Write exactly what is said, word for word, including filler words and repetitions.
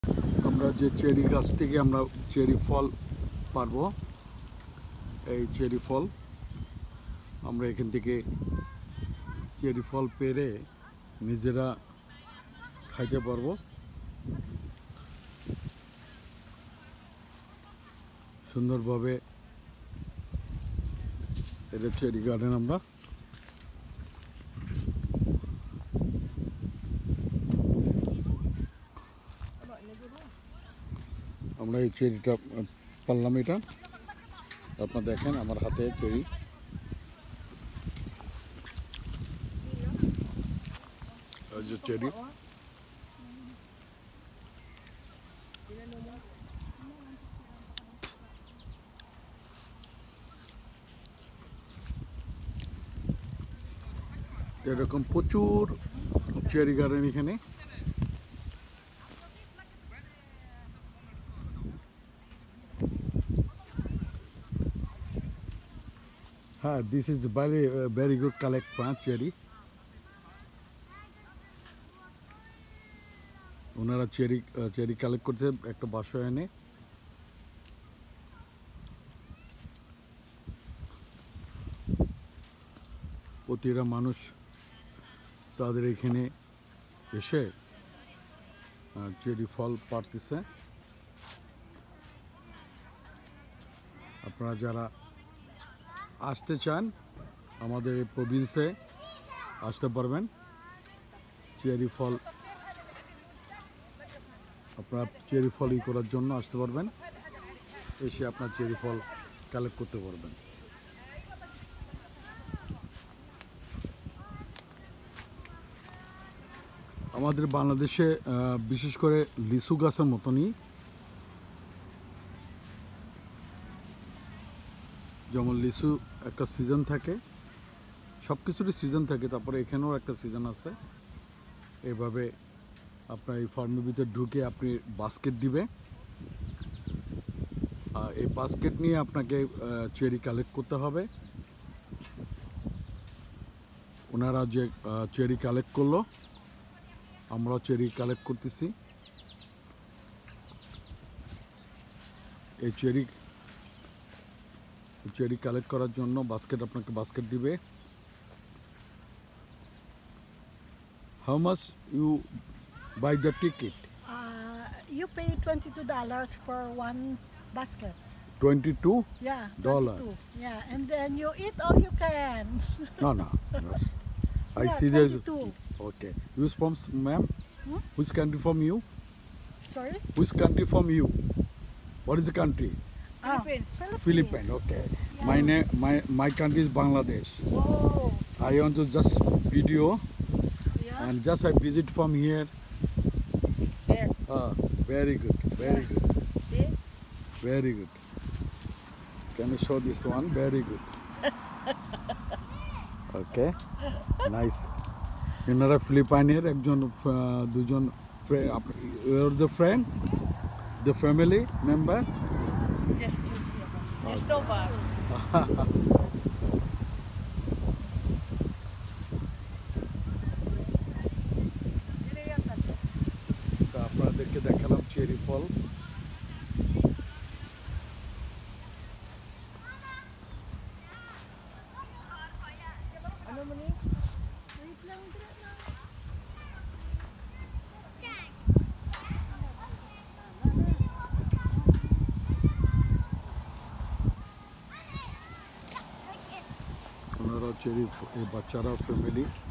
আমরা যে চেরি গাছ থেকে আমরা চেরি ফল পারবো, এই চেরি ফল আমরা এখান থেকে চেরি ফল পেরে নিজেরা খাইতে পারবো। সুন্দরভাবে এটা চেরি গার্ডেন। আমরা আমরা এই চেরিটা পারলাম। এটা আপনারা দেখেন আমার হাতে চেরি। এই যে চেরি, এরকম প্রচুর চেরি গার্ডেন এখানে। হ্যাঁ, this is very very good collect plant cherry. ওনারা চেরি চেরি কালেক্ট করছে একটা বাসায় এনে। প্রতিটা মানুষ তাদের এখানে এসে চেরি ফল পাড়তেছে। আপনারা যারা আসতে চান আমাদের এই প্রভিন্সে আসতে পারবেন। চেরি ফল আপনার চেরি ফল ই করার জন্য আসতে পারবেন, এসে আপনার চেরি ফল কালেক্ট করতে পারবেন। আমাদের বাংলাদেশে বিশেষ করে লিচু গাছের মতনই, যেমন লিচু একটা সিজন থাকে, সব কিছুরই সিজন থাকে, তারপরে এখানেও একটা সিজন আছে। এভাবে আপনার এই ফার্মের ভিতরে ঢুকে আপনি বাস্কেট দিবে, আর এই বাস্কেট নিয়ে আপনাকে চেরি কালেক্ট করতে হবে। ওনারা যে চেরি কালেক্ট করলো, আমরা চেরি কালেক্ট করতেছি। এই চেরি চেরি কালেক্ট করার জন্য বাস্কেট আপনাকে বাস্কেট দিবে। How much you buy the ticket? Uh, you pay twenty-two dollars for one basket. twenty-two Yeah, dollar. twenty-two. Yeah, and then you eat all you can. No, no. no. I Yeah, see there's. twenty-two. Okay. Who's from, ma'am? Hmm? Which country from you? Sorry? Which country from you? What is the country? Philippines. Philippines. Philippines. Okay. My name, my my country is Bangladesh. Oh, I want to just video yeah. and just I visit from here. There. Ah, very good. Very good. See? Very good. Can you show this one? Very good. Okay. Nice. এনারা ফিলিপাইনের একজন দুজন the friend the family member. Yes, two. Yes, no bus. আপনাদেরকে দেখালাম cherry ফল। Ano mo ni? Wait lang, dra na. ওনারা cherry বাচ্চারা family